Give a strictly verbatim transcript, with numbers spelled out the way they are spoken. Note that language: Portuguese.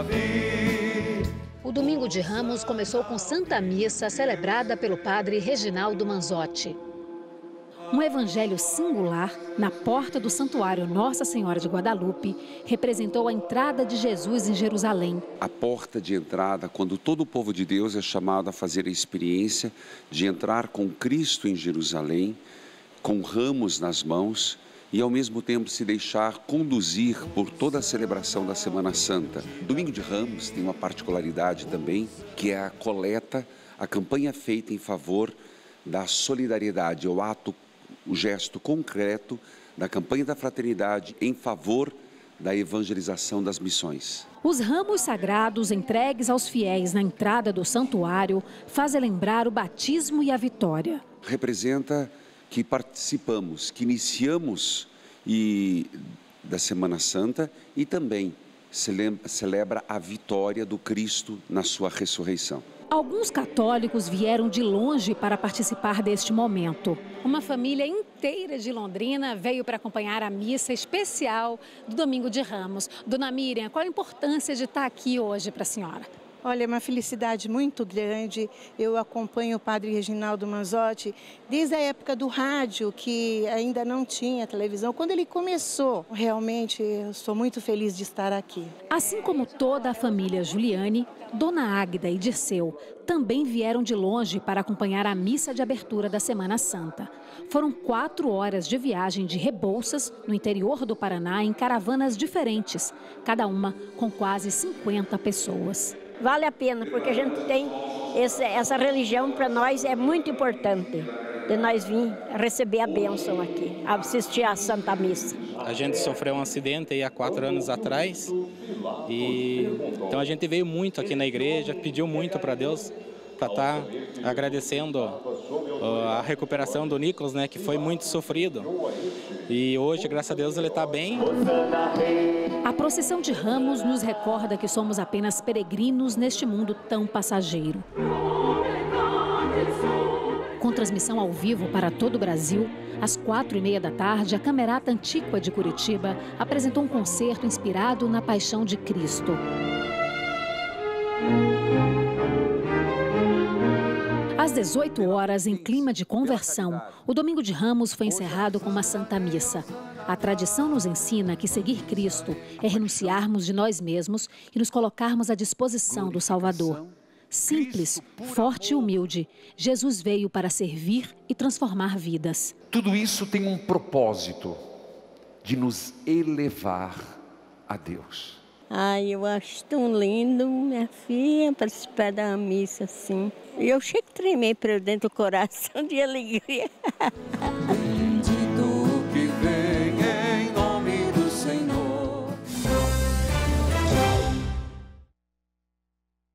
vi. O Domingo de Ramos começou com Santa Missa, celebrada pelo padre Reginaldo Manzotti. Um evangelho singular, na porta do Santuário Nossa Senhora de Guadalupe, representou a entrada de Jesus em Jerusalém. A porta de entrada, quando todo o povo de Deus é chamado a fazer a experiência de entrar com Cristo em Jerusalém, com ramos nas mãos e ao mesmo tempo se deixar conduzir por toda a celebração da Semana Santa. Domingo de Ramos tem uma particularidade também, que é a coleta, a campanha feita em favor da solidariedade, o ato, o gesto concreto da campanha da fraternidade em favor da evangelização das missões. Os ramos sagrados entregues aos fiéis na entrada do santuário fazem lembrar o batismo e a vitória. Representa que participamos, que iniciamos e, da Semana Santa e também celebra a vitória do Cristo na sua ressurreição. Alguns católicos vieram de longe para participar deste momento. Uma família inteira de Londrina veio para acompanhar a missa especial do Domingo de Ramos. Dona Miriam, qual a importância de estar aqui hoje para a senhora? Olha, é uma felicidade muito grande. Eu acompanho o padre Reginaldo Manzotti desde a época do rádio, que ainda não tinha televisão. Quando ele começou, realmente eu estou muito feliz de estar aqui. Assim como toda a família Juliane, Dona Águida e Dirceu também vieram de longe para acompanhar a missa de abertura da Semana Santa. Foram quatro horas de viagem de Rebouças, no interior do Paraná, em caravanas diferentes, cada uma com quase cinquenta pessoas. Vale a pena, porque a gente tem esse, essa religião, para nós é muito importante, de nós vir receber a bênção aqui, assistir à Santa Missa. A gente sofreu um acidente aí há quatro anos atrás, e então a gente veio muito aqui na igreja, pediu muito para Deus, para estar tá agradecendo a recuperação do Nicolas, né, que foi muito sofrido. E hoje, graças a Deus, ele está bem. A procissão de Ramos nos recorda que somos apenas peregrinos neste mundo tão passageiro. Com transmissão ao vivo para todo o Brasil, às quatro e meia da tarde, a Camerata Antíqua de Curitiba apresentou um concerto inspirado na Paixão de Cristo. Às dezoito horas, em clima de conversão, o Domingo de Ramos foi encerrado com uma Santa Missa. A tradição nos ensina que seguir Cristo é renunciarmos de nós mesmos e nos colocarmos à disposição do Salvador. Simples, forte e humilde, Jesus veio para servir e transformar vidas. Tudo isso tem um propósito de nos elevar a Deus. Ai, eu acho tão lindo, minha filha, participar da missa assim. E eu chego a tremer para dentro do coração de alegria.